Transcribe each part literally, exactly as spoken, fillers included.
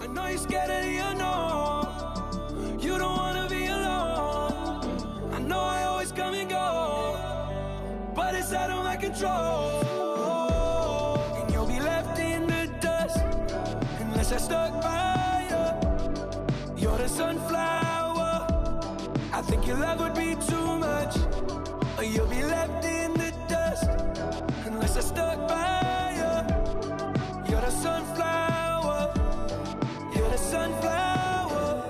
know you're scared of the unknown. You don't wanna be alone. I know I always come and go, but it's out of my control. And you'll be left in the dust unless I stuck by you. You're the sunflower. I think your love would be too much, or you'll be left in the dust unless I stuck by you. You're the sunflower. You're the sunflower.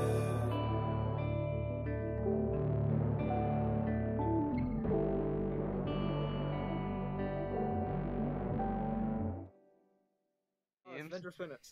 Avengers minutes.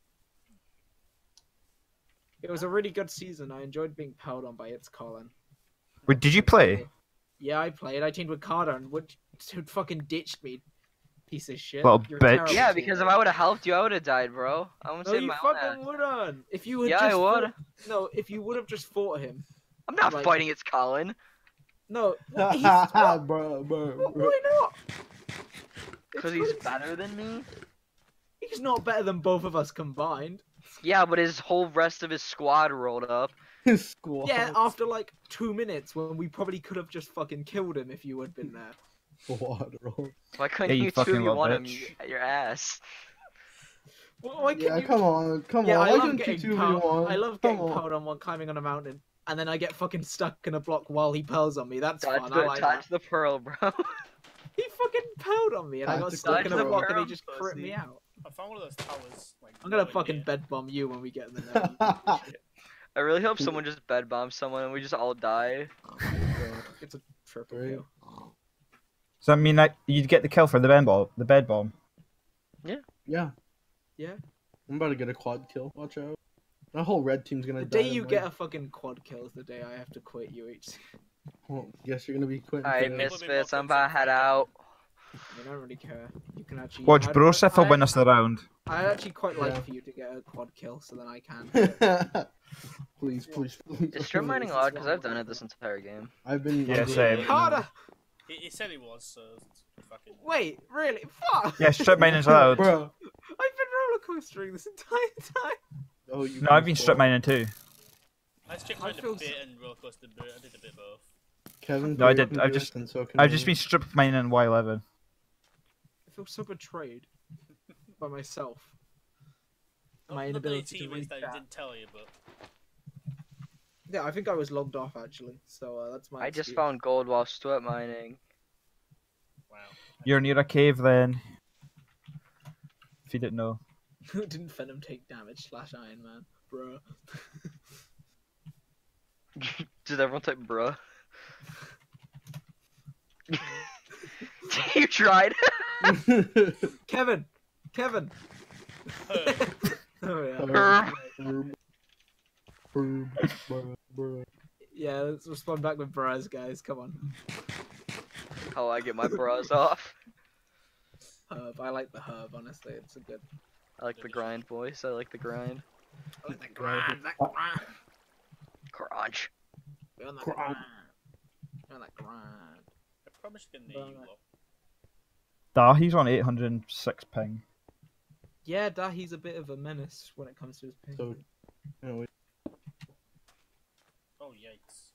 It was a really good season. I enjoyed being powed on by It's Colin. Wait, did you play? Yeah, I played. I teamed with Carter and Wood who fucking ditched me. Piece of shit. Little You're a bitch. terrible Yeah, because if teammate. I would have helped you, I would have died, bro. I wouldn't No, say you my own fucking ass. would have. If you had Yeah, just I would. fought- No, if you would have just fought him. I'm not Like- fighting it's Colin. No, what, he's, what, bro, bro, what- bro. why not? Because It's he's good. better than me? He's not better than both of us combined. Yeah, but his whole rest of his squad rolled up. Squad. Yeah, after like two minutes when we probably could have just fucking killed him if you had been there. Squad roll. Why couldn't Yeah, you you fucking two v little one him bitch. you- at your ass? Well, why can't Yeah, you... come on, come Yeah, on. I Why love couldn't you getting two v pow- one? I love Come getting on. powed on while climbing on a mountain, and then I get fucking stuck in a block while he pearls on me. That's Touch fun. the, I like touch that. the pearl, bro. He fucking powed on me, and I got Tactical stuck in a Touch the block, and he pearl, just crit me pussy. out. I found one of those towers. Like, I'm gonna nowhere fucking near. bed bomb you when we get in the net. you piece of shit. I really hope someone just bed bombs someone and we just all die. It's a triple Great. kill. Does that mean that you'd get the kill for the bed bomb? The bed bomb. Yeah. Yeah. I'm about to get a quad kill. Watch out. That whole red team's gonna The die. day you in get my- a fucking quad kill is the day I have to quit U H C. Oh, guess you're gonna be quitting. Alright, today. misfits, I'm about to head out. I mean, I don't really care. You can actually Watch, I- Broseph will I- win us the round. I actually quite like Yeah. for you to get a quad kill, so then I can. please, please, please. Is strip mining This allowed? is Because what I've done it this entire game. I've been. Yeah, I'm doing same. it right now. Harder! He, he said he was, so fucking. Wait, really? Fuck! Yeah, strip mining's allowed. Bro. I've been roller coastering this entire time. Oh, you No, I've been strip mining too. I stripped I mine a feel bit s- and roller coaster bit. I did a bit both. Kevin. No, I you did- can I've do just- it, and so can I've just I. been strip mining in Y eleven. I feel so betrayed by myself. Not, My not that your inability to teammates read that that. didn't tell you, but Yeah, I think I was logged off actually, so uh, that's my. I just excuse. found gold while strip mining. wow. You're near a cave then. If you didn't know. Didn't Venom take damage slash Iron Man, bro? Did everyone type bruh? You tried? Kevin, Kevin. Uh, Oh yeah. Brr. Brr, brr, brr, brr. Yeah, let's respond back with bras, guys. Come on. How I get my bras off. Herb, I like the herb. Honestly, it's a good. I like the grind voice. I like the grind. I like the grind. That grind. Crunch. We're on that Grind. grind. We're on that grind. I probably should get near you lot. Da, he's on eight hundred six ping. Yeah, Dahi's a bit of a menace when it comes to his ping. So, anyway, Oh yikes!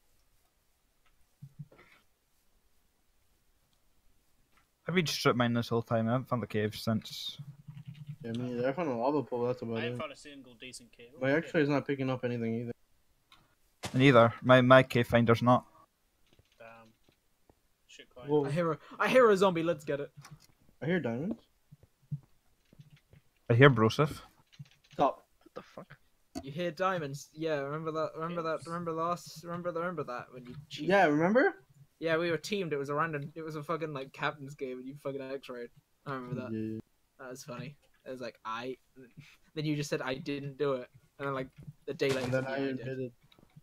I've been strip mining this whole time. I haven't found the cave since. yeah, me neither. I found a lava pool. That's about I it. haven't found a single decent cave. My X-ray's not picking up anything either. Neither. My my cave finder's not. Damn. Shit coin. Whoa. I hear a, I hear a zombie. Let's get it. I hear diamonds. I hear Broseph. Stop. What the fuck? You hear diamonds? Yeah, remember that? Remember that? Remember last? Remember the? Remember that when you cheated? Yeah, remember? Yeah, we were teamed. It was a random. It was a fucking like captain's game, and you fucking X-rayed. I remember that. Yeah. That was funny. It was like I. Then you just said I didn't do it, and then like the day later. And then yeah, I did. admitted.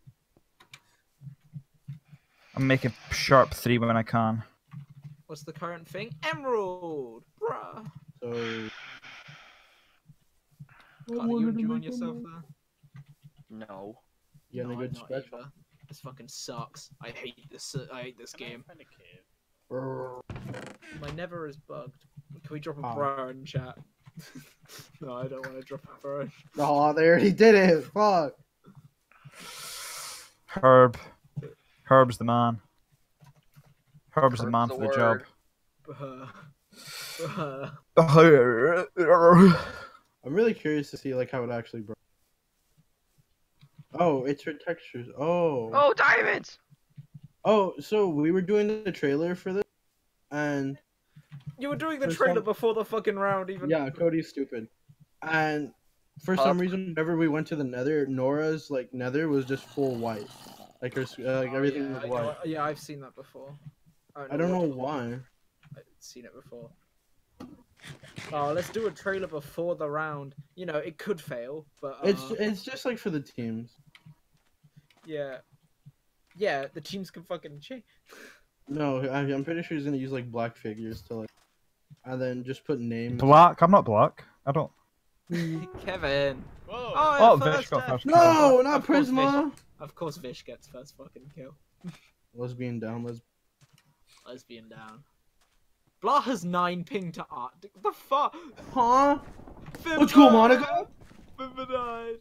I'm making sharp three when I can. What's the current thing? Emerald, bruh. So. Can't you enjoying yourself there? No. You had a No, good I'm not stretch. either. This fucking sucks. I hate this. I hate this Can I game. find a cave? Brr. My Nether is bugged. Can we drop a Oh. bruh in chat? No, I don't want to drop a throne. Oh, they already did it. Fuck. Herb. Herb's the man. Herb's the Herb's man the for the job. Uh, uh, I'm really curious to see like how it actually broke. Oh, it's for textures. Oh. Oh, diamonds! Oh, so we were doing the trailer for this, and you were doing the For trailer some- before the fucking round even. yeah, Cody's stupid. And for Up. some reason, whenever we went to the Nether, Nora's like Nether was just full white, like her, s- uh, like Oh, everything yeah, was I know- white. yeah, I've seen that before. I don't know what- why. I've seen it before. Oh, let's do a trailer before the round. You know, it could fail, but uh, It's it's just like for the teams. yeah, yeah. The teams can fucking cheat. No, I, I'm pretty sure he's gonna use like black figures to like, and then just put names. Black? I'm not black. I don't. Kevin. Whoa! Oh, Oh, yeah, Vish first got death. first. No, not Of course, Prisma. Of course, Vish gets first fucking kill. Lesbian down. Les- Lesbian down. Blah has nine ping to art. What the fuck? huh? Fimba Let's go, died! Monica. Fimba died.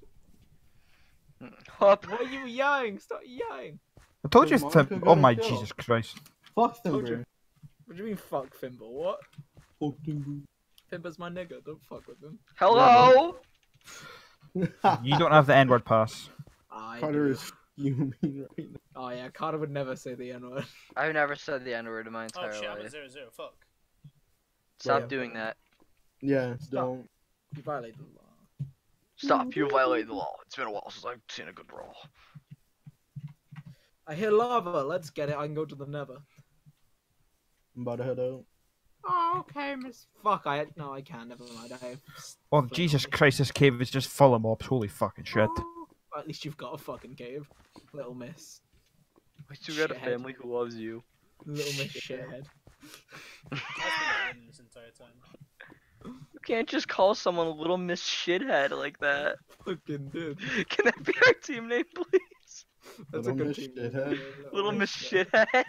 Hop. Why are you yelling? Stop yelling. I told you. Did Fim- Monica oh get a my kill? Jesus Christ! Fuck them, Told bro. you. What do you mean, fuck Fimble? What? Fuck them, Fimba's my nigga. Don't fuck with him. Hello? bro. You don't have the N-word pass. I Carter do. is fuming right now. Oh yeah, Carter would never say the N word. I've never said the N word in my Oh entire shit, I'm at life. zero zero. Fuck. Stop Yeah. doing that. Yeah, Stop. don't. You violated the law. Stop. You violated the law. It's been a while since I've seen a good roll. I hear lava. Let's get it. I can go to the Nether. I'm about to head out. Oh, okay, Miss. Fuck. I no, I can't. Never mind. I have. Oh Jesus Christ! This cave is just full of mobs. Holy fucking shit! Oh, at least you've got a fucking cave, little miss. We still got a Shithead. family who loves you. Little miss shithead. I've been winning this entire time. You can't just call someone Little Miss Shithead like that. Fucking did. Can that be our team name, please? That's Little a good Miss team. Shithead. Little Miss Shithead.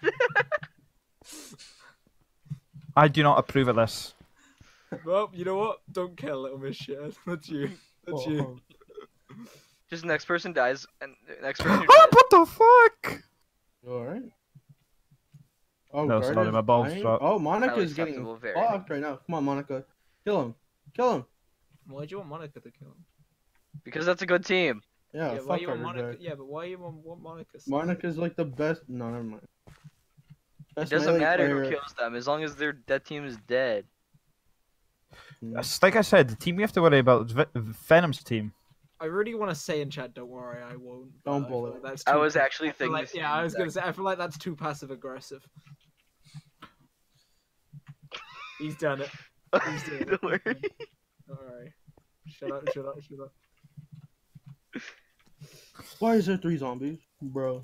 I do not approve of this. Well, you know what? Don't kill little miss shithead. That's you. That's you. Just next person dies, and the next person who Oh, dies. what the fuck? You alright? Oh, No, sorry, Gardner's my balls dying? dropped. Oh, Monica's getting acceptable, very fucked right now. Come on, Monica. Kill him. Kill him. Why do you want Monica to kill him? Because that's a good team. Yeah, yeah, why fuck you her. want Monica? Jack. Yeah, but why you want, want Monica? so- Monica's like the best. No, never mind. It Best doesn't melee matter player. who kills them, as long as their that team is dead. Mm. It's like I said, the team we have to worry about is Ve- Venom's team. I really want to say in chat, don't worry, I won't. but Don't I feel bullet. like that's I too was pa- actually I feel thinking. like- the yeah, same I was gonna exact- say. I feel like that's too passive aggressive. He's done it. He's doing it. Don't worry. Alright. Shut up! Shut up! Shut up! Why is there three zombies, bro?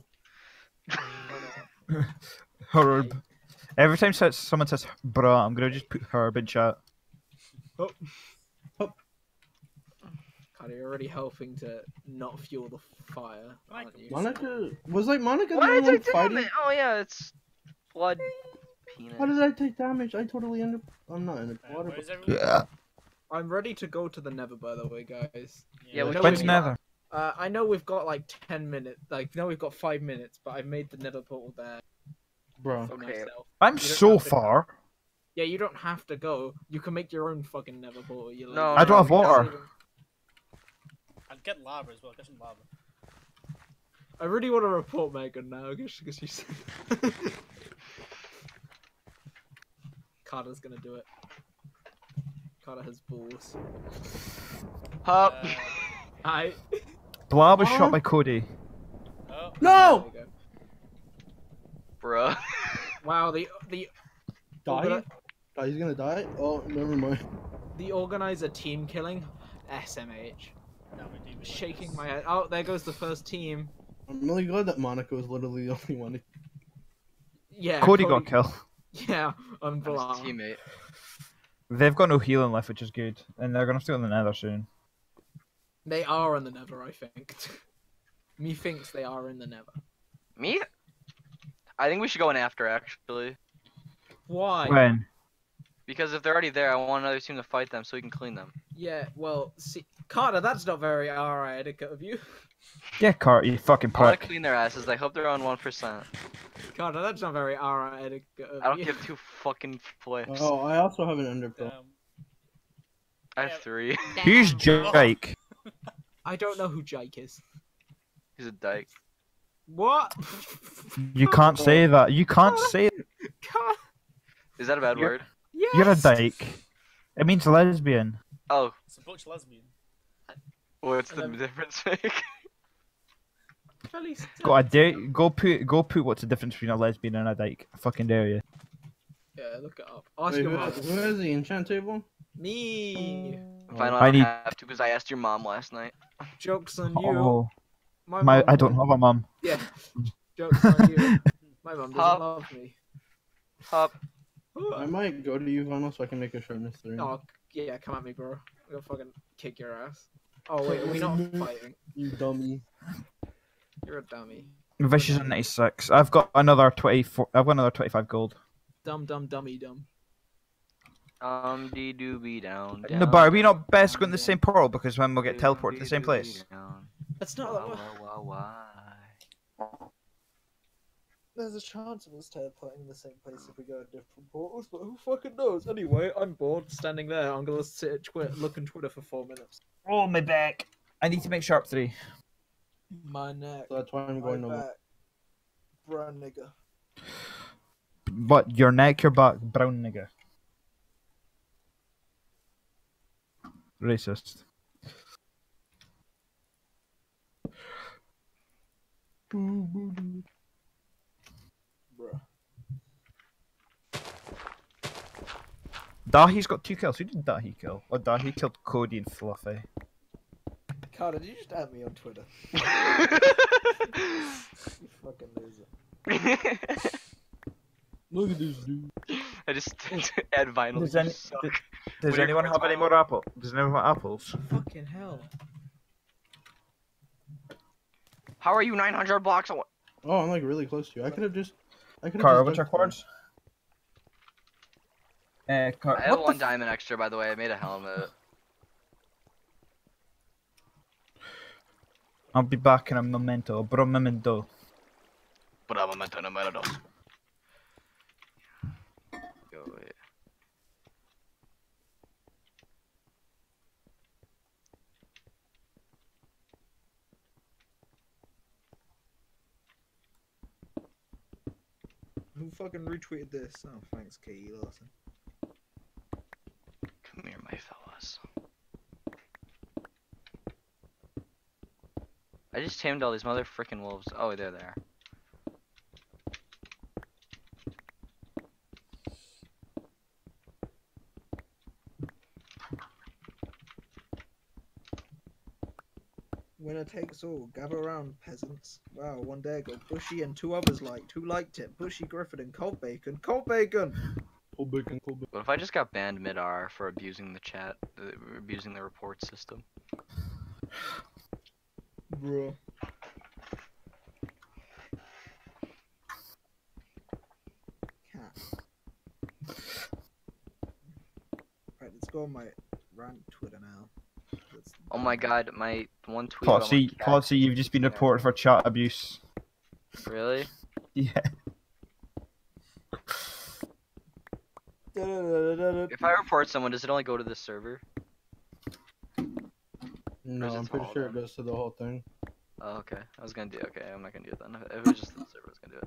Herb. Every time says- someone says bruh, I'm gonna just put Herb in chat. Oh. Oh. God, you're already helping to not fuel the fire, aren't you? Monica was like Monica the Why only did I one take fighting. damage? Oh yeah, it's blood. Penis. How did I take damage? I totally ended. I'm not in the Uh, water. where's everyone? I'm ready to go to the Nether, by the way, guys. Yeah, we No, When's we- Nether? Uh, I know we've got like ten minutes. Like, no, we've got five minutes, but I've made the Nether portal there Bro, for Okay. myself. I'm You don't so have to- far. Yeah, you don't have to go. You can make your own fucking Nether portal. You No, I don't have no, we water. don't. I'd get lava as well. Get some lava. I really want to report Megan now, because she said. Carter's gonna do it. Carter has balls. Hop. Uh, I. Blah was Huh? shot by Cody. oh, no! There we go. Bruh. Wow, the the Die? Oh, he's gonna die? Oh, never mind. the organizer team killing, S M H. no, we do. Shaking my head. Oh, there goes the first team. I'm really glad that Monica was literally the only one. Yeah. Cody got killed. Yeah, on His Blah. teammate. They've got no healing left, which is good, and they're gonna steal the Nether soon. They are in the Nether, I think. Methinks they are in the Nether. Me? I think we should go in after, actually. Why? When? Because if they're already there, I want another team to fight them so we can clean them. Yeah, well, see, Carter, that's not very alright etiquette of you. Yeah, Carter, you fucking I want to prick. clean their asses. I hope they're on one percent. Carter, that's not very alright etiquette of I don't you. give two fucking flips. Oh, I also have an ender pearl. Damn. I have three. Who's Jake? I don't know who Jake is. He's a dyke. What? You can't say that. You can't say it. Carter, Is that a bad You're- word? yes. You're a dyke. It means lesbian. Oh, It's a butch lesbian. what's the And then- difference make? Felice. Go, I dare you- go put go put what's the difference between a lesbian and a dyke. I fucking dare you. Yeah, look it up. Ask Wait, your who, mom. who has the enchant table? Me. If I know I I don't need- have to because I asked your mom last night. Jokes on you. Oh, My, my mom I don't have a mum. Yeah. Jokes on you. My mom doesn't Hop. love me. Hop. I might go to you, Vano, so I can make a sharpness three. Oh, yeah, come at me, bro. I'm gonna fucking kick your ass. Oh, wait, are we not fighting? You dummy. You're a dummy. Vicious at ninety-six. I've got another twenty-four. I've got another twenty-five gold. Dumb, dumb, dummy, dumb. Um, dee doobie down, down. No, but are we not best going to the same portal because when we'll get teleported to the same place? That's not. Why, why, why? There's a chance of us teleporting in the same place if we go to different portals, but who fucking knows? Anyway, I'm bored standing there. I'm gonna sit at Twitter, look on Twitter for four minutes. Oh, my back. I need to make sharp three. My neck. So that's why I'm My going to. back. Brown nigga. What? Your neck, your back, brown nigga. Racist. Bruh. Dahi's got two kills. Who did Dahi kill? Oh, Dahi killed Cody and Fluffy. Carter, did you just add me on Twitter? You fucking loser. Look at this dude. I just add vinyl. Does you any- suck. Does What are your anyone have cards, any Milo? more apple? Does anyone want apples? Fucking hell. How are you nine hundred blocks away? Oh, I'm like really close to you. I could have just. I could have. Carter, what's your cards? Uh, Car- I have what one the diamond extra, by the way. I made a helmet. I'll be back in a memento, bro memento. But I'm a mental numero. Go away. Who fucking retweeted this? Oh, thanks, K E Lawson. Come here, my fellas. I just tamed all these mother frickin' wolves. Oh, they're there. Winner takes all. Gather around, peasants. Wow, one day ago, Bushy and two others liked. Who liked it? Bushy, Griffin, and Cold Bacon. Cold Bacon! Cold bacon, cold bacon. What if I just got banned mid-R for abusing the chat, uh, abusing the report system? Bro. Cat. Right, let's go on my rant Twitter now. That's- Oh my god, my one tweet about my Potsy, cat- Potsy, you've just been reported for chat abuse. Really? Yeah. If I report someone, does it only go to this server? No, is it I'm pretty all sure of it them? goes to the whole thing. Oh, okay. I was gonna do. Okay, I'm not gonna do it then. If it was just the server, I was gonna do it.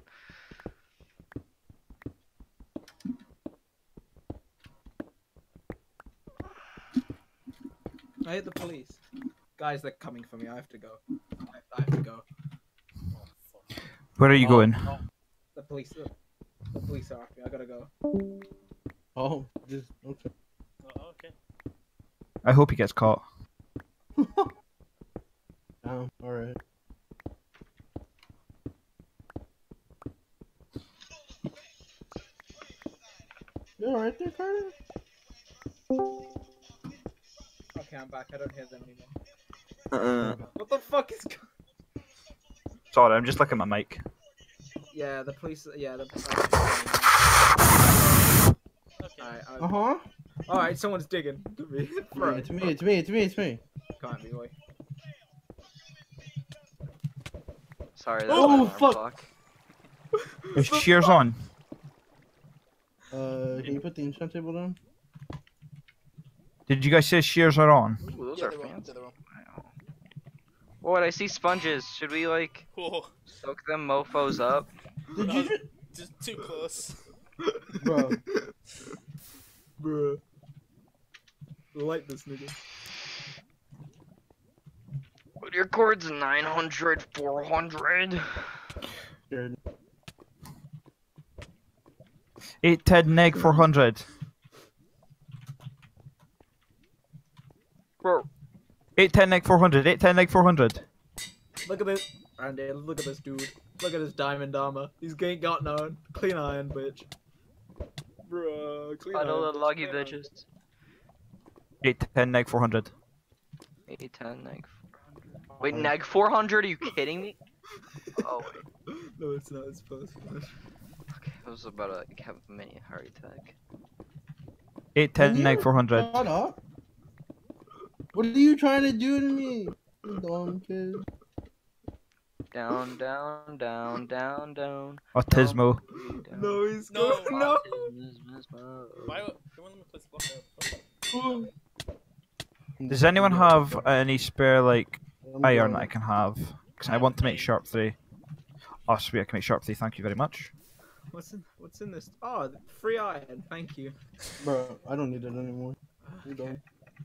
I hit the police. Guys, they're coming for me. I have to go. I, I have to go. Oh, fuck. Where are you Oh. going? The police. The, the police are after me. I gotta go. Oh, just okay. Oh, okay. I hope he gets caught. Oh, all right. You all right there, Carter? Okay, I'm back. I don't hear them anymore. Uh, What the fuck is? go- sorry, I'm just looking at my mic. Yeah, the police. Yeah, the. Okay. Alright, I... Uh huh. Alright, someone's digging. Could be. Bro, It's me. It's me. It's me. It's me. Can't be, boy. Sorry, that Oh, was fuck. fuck. Is shears on? Uh, can you put the enchant table down? Did you guys say shears are on? Ooh, those Yeah, are they're wrong, fancy. they're wrong. Wow. What? I see sponges. Should we like Whoa, soak them mofos up? Did you just... just too close. Bro. Bruh. Like this nigga. What are your chords? nine hundred, four hundred. Scared. eight ten neg four hundred. Bro, eight ten neg four hundred. eight ten neg four hundred. Look at this. Randy, look at this dude. Look at his diamond armor. He's ain't got none. Clean iron, bitch. Bruh, clean Cuddle iron. the luggy clean iron. bitches. eight ten neg four hundred. eight ten, neg four hundred. Wait, neg four hundred? Are you kidding me? Oh, wait. No, it's not. It's plus. Okay, I was about to like, have a mini heart attack. eight ten Can neg you four hundred. Shut up. What are you trying to do to me? You dumb kid. Down, down, down, down, down. Autismo. down. No, he's No. good. No. Why would they won't let me place the block out? Does anyone have any spare like I'm iron done. that I can have? Because I want to make sharp three. Oh sweet, I can make sharp three. Thank you very much. What's in What's in this? Oh, free iron. Thank you. Bro, I don't need it anymore. I'm done.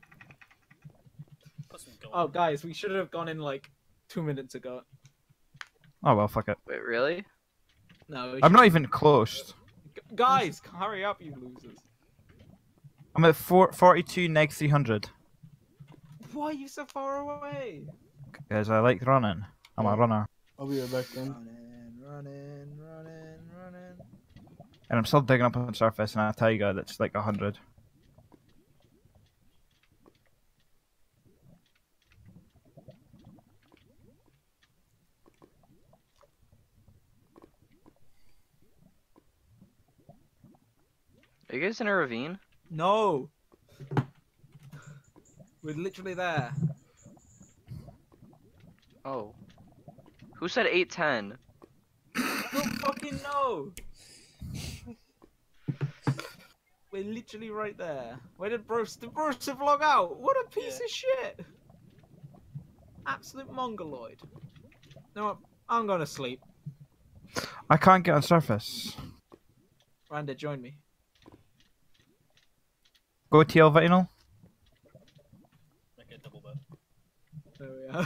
Put some gold. Oh, guys, we should have gone in like two minutes ago. Oh well, fuck it. Wait, really? No, we I'm should- not even close. G- Guys, hurry up, you losers. I'm at four, forty-two neg three hundred. Why are you so far away? Because I like running. I'm a runner. I'll be right back then. Running, running, running, running. And I'm still digging up on the surface and I tell you guys it's like a hundred. Are you guys in a ravine? No. We're literally there. Oh. Who said eight ten? Don't fucking know. We're literally right there. Where did Bruce? Did Bruce vlog out? What a piece Yeah. of shit. Absolute mongoloid. No, I'm gonna sleep. I can't get on surface. Randy, join me. Go T L vinyl. Make it double bed. There we are.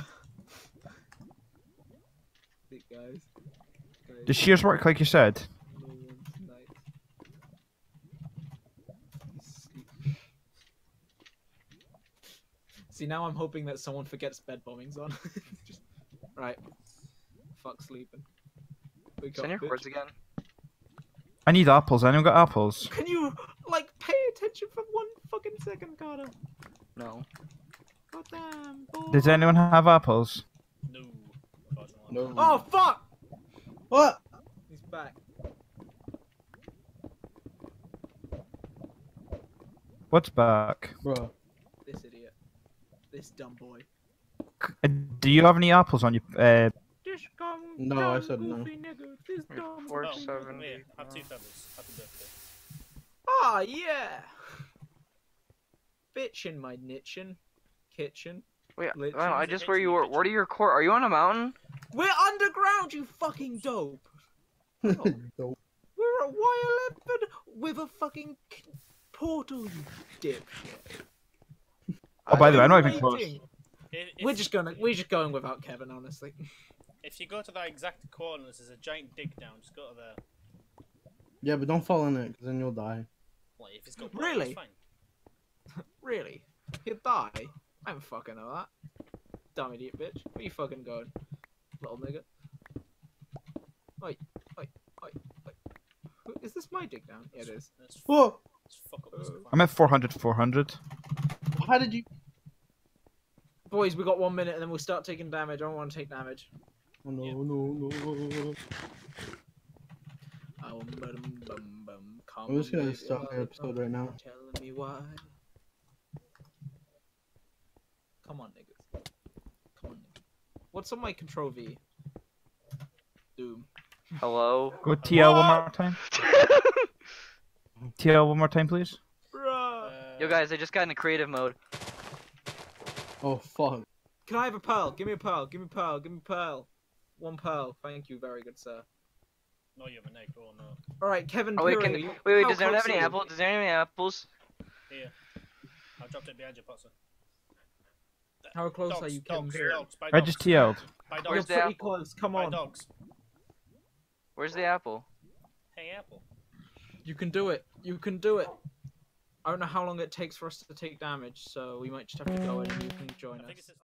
Big guys. guys. Does shears work like you said? No one tonight. Sleep. See, now I'm hoping that someone forgets bed bombings on. Just, right. Fuck sleeping. Wake Send your up, bitch. chords again. I need apples. Anyone got apples? Can you, like, pay attention for one fucking second, Carter? No. Goddamn, boy. Does anyone have apples? No. Unfortunately. No. Oh, fuck! What? He's back. What's back? Bro. This idiot. This dumb boy. Uh, Do you have any apples on you? Uh, This dumb, No, I dumb said no. goofy nigga. This Wait, dumb four, goofy seven. nigga. Yeah, have two feathers. Happy birthday. Ah, yeah! Bitch in my nitchin. Kitchen. Wait, Lit- wow, I It's- just it's where you were. in the What are your core? Are you on a mountain? We're underground, you fucking dope! Dope. We're at Y eleven with a fucking k- portal, you dipshit. oh, by the way, I'm not We're even close. waiting. If, We're if- just gonna, we're just going without Kevin, honestly. If you go to that exact corner, there's a giant dig down. Just go to there. Yeah, but don't fall in it, because then you'll die. Like, if it's got blood, Really? it's fine. Really? He'll die? I don't fucking know that. Dumb idiot bitch. Where you fucking going? Little nigga. Oi, oi, oi, oi. Who- Is this my dig down? Yeah, it is. Let's, Whoa! let's fuck up this Uh, I'm at four hundred, four hundred. How did you... Boys, we got one minute and then we'll start taking damage. I don't want to take damage. Oh, no, no, no. Oh, bum, bum, bum. Come I'm just on, gonna baby, stop the lollipop, episode right now. Telling me why. Come on, niggas. Come on, niggas. What's on my control V? Doom. Hello? Go T L one more time. T L one more time, please. Bruh. Uh, Yo guys, I just got into creative mode. Oh fuck. Can I have a pearl? Give me a pearl. Give me a pearl. Give me a pearl. One pearl. Thank you. Very good, sir. No, you have a neck. Oh no. All right, Kevin. Oh wait, Piri, can, you- wait, wait, how does anyone have close any are you? apples? Does anyone have any apples? Here. I dropped it behind you, Potsy. How close Dogs, are you, Kevin? dogs, Piri? dogs, by I dogs. just T L'd. By You're Where's dogs. the pretty apple? close. Come By on. dogs. Where's the apple? Hey, apple. You can do it. You can do it. I don't know how long it takes for us to take damage, so we might just have to go in and you can join I think us. it's just